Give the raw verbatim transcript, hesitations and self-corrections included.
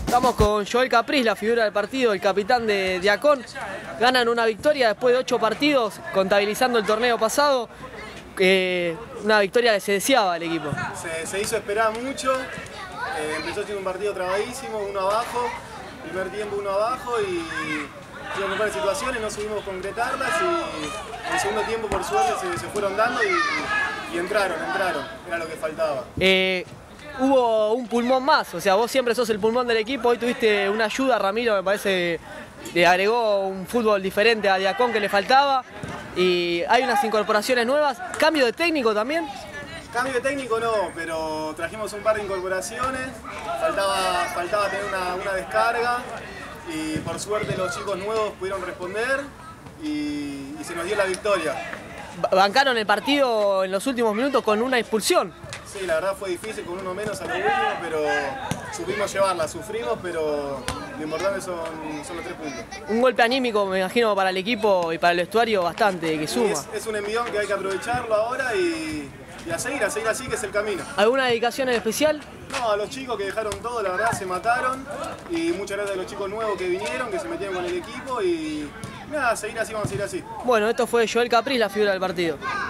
Estamos con Joel Capriz, la figura del partido, el capitán de Diacon. Ganan una victoria después de ocho partidos, contabilizando el torneo pasado. Eh, una victoria que se deseaba el equipo. Se, se hizo esperar mucho. Eh, empezó siendo un partido trabadísimo, uno abajo. Primer tiempo uno abajo y tuvimos un par de situaciones, no supimos concretarlas y en el segundo tiempo por suerte se, se fueron dando y, y entraron, entraron. Era lo que faltaba. Eh, Hubo un pulmón más, o sea, vos siempre sos el pulmón del equipo, hoy tuviste una ayuda, Ramiro me parece le agregó un fútbol diferente a Diacon que le faltaba y hay unas incorporaciones nuevas, cambio de técnico también. Cambio de técnico no, pero trajimos un par de incorporaciones, faltaba, faltaba tener una, una descarga y por suerte los chicos nuevos pudieron responder y, y se nos dio la victoria. Bancaron el partido en los últimos minutos con una expulsión. Sí, la verdad fue difícil con uno menos a lo último, pero supimos llevarla, sufrimos, pero lo importante son, son los tres puntos. Un golpe anímico, me imagino, para el equipo y para el vestuario bastante, que suma. Es, es un envión que hay que aprovecharlo ahora y, y a seguir, a seguir así, que es el camino. ¿Alguna dedicación en especial? No, a los chicos que dejaron todo, la verdad, se mataron y muchas gracias a los chicos nuevos que vinieron, que se metieron con el equipo y nada, a seguir así, vamos a seguir así. Bueno, esto fue Joel Capriz, la figura del partido.